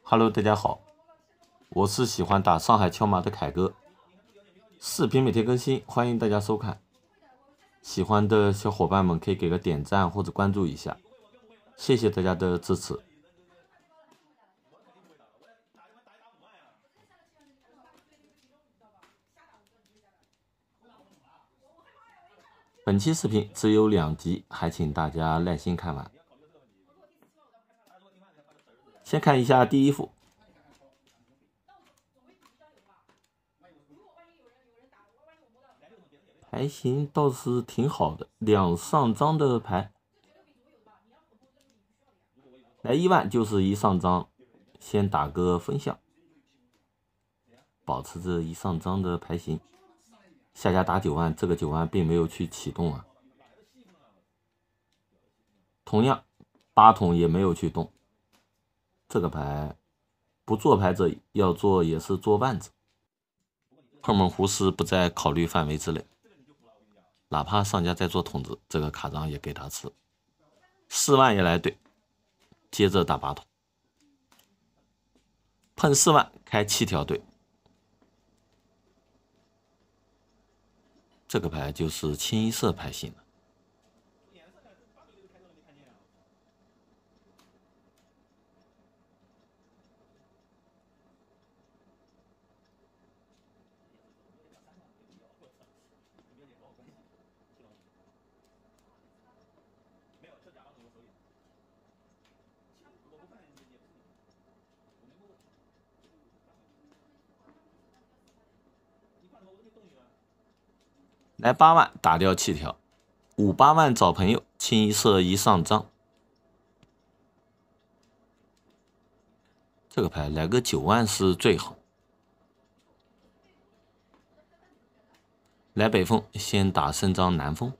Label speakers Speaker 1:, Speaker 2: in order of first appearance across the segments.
Speaker 1: Hello， 大家好，我是喜欢打上海敲马的凯哥，视频每天更新，欢迎大家收看。喜欢的小伙伴们可以给个点赞或者关注一下，谢谢大家的支持。本期视频只有2集，还请大家耐心看完。先看一下第一副。牌型倒是挺好的，2上张的牌，来1万就是1上张，先打个分项，保持着1上张的牌型。下家打9万，这个9万并没有去启动啊，同样8筒也没有去动，这个牌不做牌者要做也是做腕子，碰碰胡是不在考虑范围之内。哪怕上家在做筒子，这个卡张也给他吃。4万也来对，接着打8筒，碰4万开7条队。这个牌就是清一色牌型了。来8万打掉7条，5、8万找朋友，清一色1上张。这个牌来个9万是最好。来北风，先打3张南风。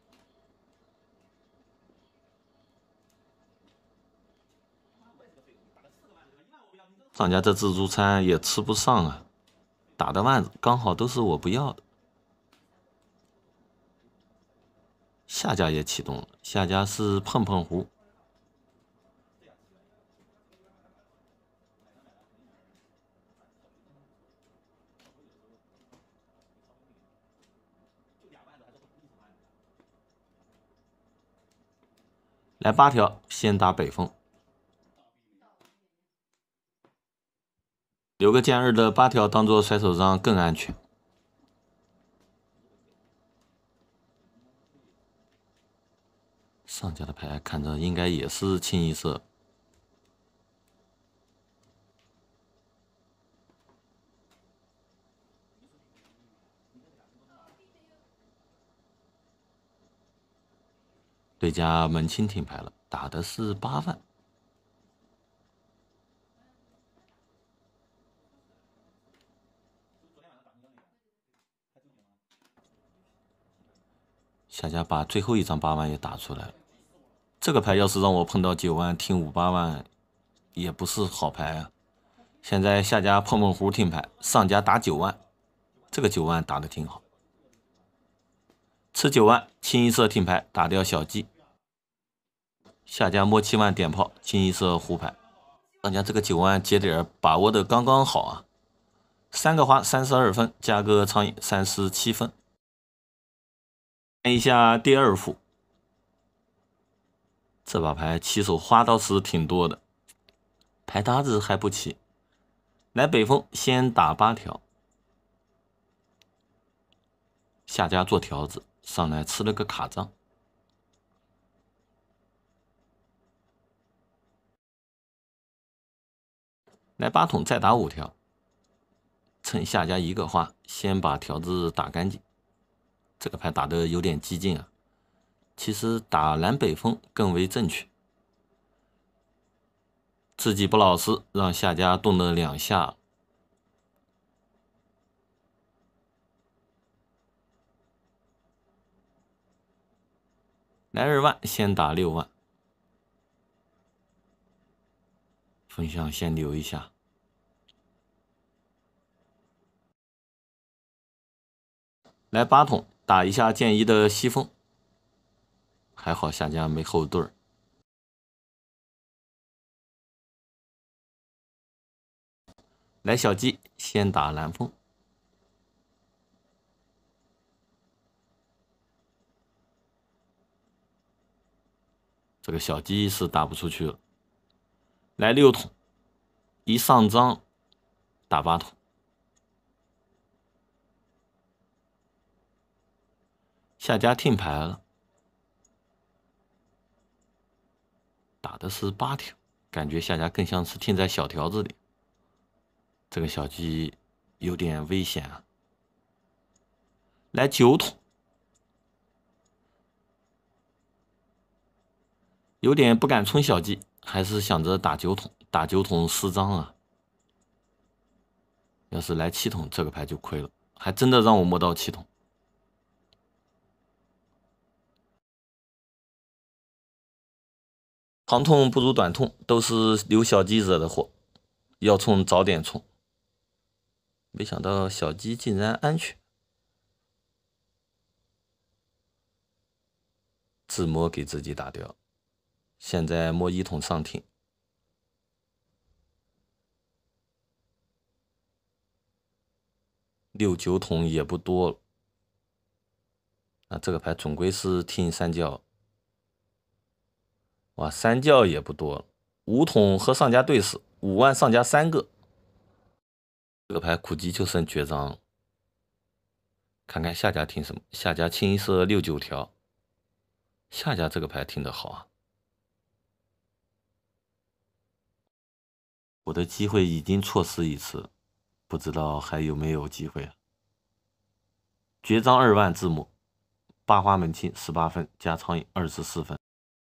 Speaker 1: 上家这自助餐也吃不上啊，打的腕子刚好都是我不要的。下家也启动了，下家是碰碰胡。来8条，先打北风，留个剑2的8条当做甩手张更安全。上家的牌看着应该也是清一色。对家门清停牌了，打的是8万。下家把最后一张8万也打出来了。这个牌要是让我碰到9万听5、8万，也不是好牌啊。现在下家碰碰胡停牌，上家打9万，这个9万打的挺好。吃9万，清一色停牌，打掉小鸡。下家摸7万点炮，清一色胡牌。上家这个9万节点把握的刚刚好啊，3个花32分，加个苍蝇37分。看一下第2副，这把牌起手花倒是挺多的，牌搭子还不齐。来北风，先打8条，下家做条子，上来吃了个卡张。来8筒再打5条，趁下家1个花，先把条子打干净。这个牌打得有点激进啊，其实打南北风更为正确。自己不老实，让下家动了2下。来2万，先打6万，分项先留一下。来8筒打一下剑1的西风，还好下家没后盾。 来小鸡先打蓝凤，这个小鸡是打不出去了。来6筒，一上张打8筒，下家听牌了，打的是8条，感觉下家更像是听在小条子里。这个小鸡有点危险啊！来9筒，有点不敢冲小鸡，还是想着打9筒，打9筒4张啊！要是来7筒，这个牌就亏了，还真的让我摸到7筒。长痛不如短痛，都是留小鸡惹的祸，要冲早点冲。没想到小鸡竟然安全，自摸给自己打掉。现在摸1筒上听，6、9筒也不多了。那这个牌总归是听3叫，哇，3叫也不多了。5筒和上家对视，5万上家3个。这个牌苦鸡就剩绝张了。看看下家听什么？下家清一色6、9条。下家这个牌听得好啊！我的机会已经错失一次，不知道还有没有机会啊？绝张2万自摸，8花门清18分加苍蝇24分。